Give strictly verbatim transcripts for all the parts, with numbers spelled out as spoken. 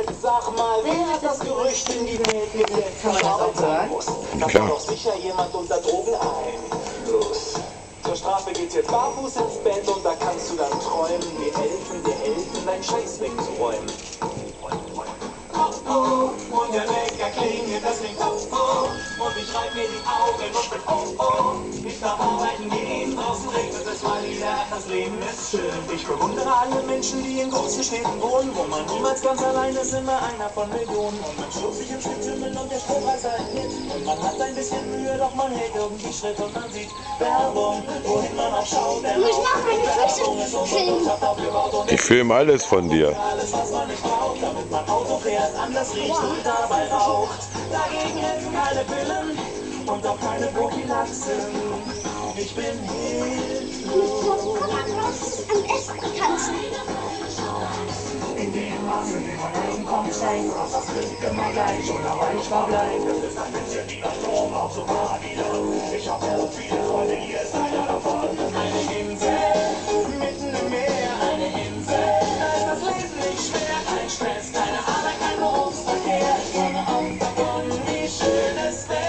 Jetzt sag mal, wer hat das Gerücht in die Welt gesetzt? Kann man das auch hören? Da kann doch sicher jemand unter Drogen ein. Los. Zur Strafe geht's jetzt barfuß ins Bett und da kannst du dann träumen, wir helfen dir helfen, deinen Scheiß wegzuräumen. Oh oh, und der Wecker klingelt, das klingt oh oh, und ich reib mir die Augen und bin oh oh. Ich darf arbeiten gehen, draußen regnet es mal wieder, das Leben ist schön. Ich bewundere alle Menschen, die in großen Städten wohnen, wo man niemals ganz allein ist, immer einer von Millionen. Und man schluckt sich ins Getümmel und der Strompreis haltiert. Und man hat ein bisschen Mühe, doch man hält irgendwie Schritt und man sieht Werbung, wohin man auch schaut. Der Werbung ist unsere Botschaft aufgebaut und ich filme alles von dir. alles, was man nicht braucht, damit man Auto fährt, anders riecht und dabei raucht. Dagegen helfen keine Pillen und auch keine Prophylaxen. Ich bin hilflos. Am besten tanzen. In dem Maße, wie man Leben kommt, steigt, was das klingt immer gleich und erreichbar bleibt. Das ist ein bisschen wie das Strom auf so wieder. Ich hab so viele Freunde, hier ist einer davon. Eine Insel, mitten im Meer, eine Insel. Da ist das Leben nicht schwer, kein Stress, keine Arbeit, kein Berufsverkehr. Ich träume auch davon, wie schön es wäre.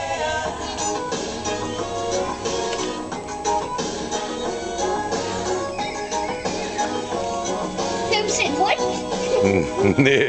Filmst du den Hund? Nee.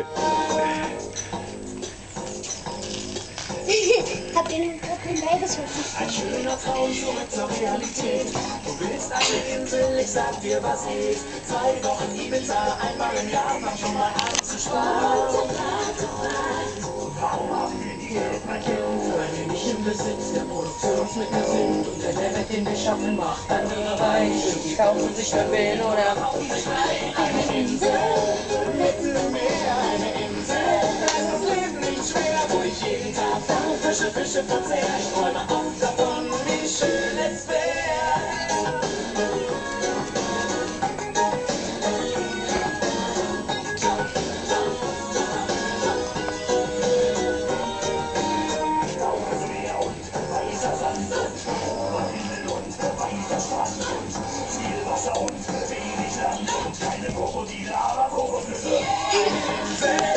Habt ihr einen guten Beigesucht? Ein schöner Traum zurück zur Realität. Du willst eine Insel, ich sag dir, was geht. Zwei Wochen Ibiza, einmal im Jahr, fang schon mal an zu sparen. Warum haben wir die Geld, mein Kind? Weil wir nicht im Besitz der Produktionsmittel sind. Und der Mehrwert, den wir schaffen, macht andere reich. Und die kaufen sich Verwählen oder kaufen sich rein. Eine Insel, mitten im Meer, eine Insel. Da ist das Leben nicht schwer, wo ich jeden Tag fange, Fische, Fische verzehr. Ich träume auch davon, wie schön es wäre. Wasser und wenig Land und keine Krokodile, aber Kokosnüsse. Eine Insel.